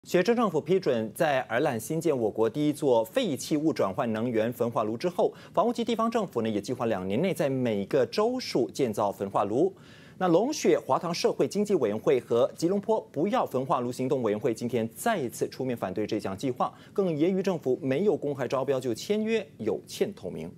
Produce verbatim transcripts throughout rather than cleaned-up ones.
随着政府批准在尔兰新建我国第一座废弃物转换能源焚化炉之后，房屋及地方政府呢也计划两年内在每个州属建造焚化炉。那龙雪华堂社会经济委员会和吉隆坡不要焚化炉行动委员会今天再一次出面反对这项计划，更揶揄政府没有公开招标就签约，有欠透明。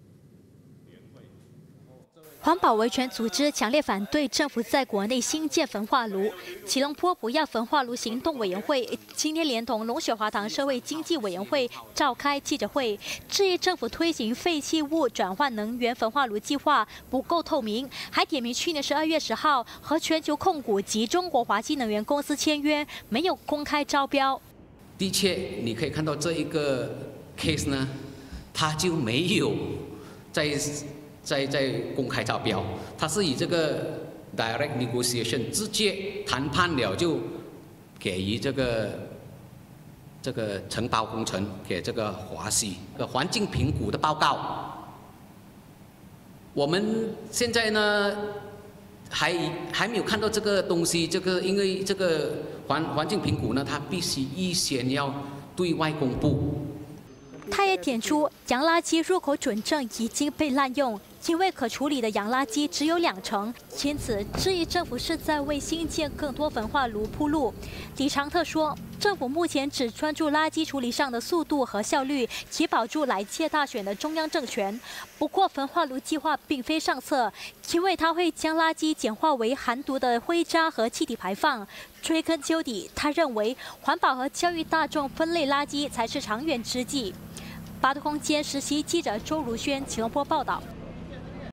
环保维权组织强烈反对政府在国内新建焚化炉。吉隆坡不要焚化炉行动委员会今天连同龙雪华堂社会经济委员会召开记者会，质疑政府推行废弃物转换能源焚化炉计划不够透明，还点名去年十二月十号和全球控股及中国华西能源公司签约，没有公开招标。 的确，你可以看到这一个 case 呢，它就没有在。 在在公开招标，它是以这个 direct negotiation 直接谈判了就给予这个这个承包工程给这个华西的环境评估的报告。我们现在呢还还没有看到这个东西，这个因为这个环环境评估呢，它必须预先要对外公布。 他也点出，洋垃圾入口准证已经被滥用，因为可处理的洋垃圾只有两成，因此质疑政府是在为新建更多焚化炉铺路。李长特说，政府目前只专注垃圾处理上的速度和效率，以保住来届大选的中央政权。不过，焚化炉计划并非上策，因为它会将垃圾简化为含毒的灰渣和气体排放。追根究底，他认为环保和教育大众分类垃圾才是长远之计。八度空间实习记者周如轩，吉隆坡报道。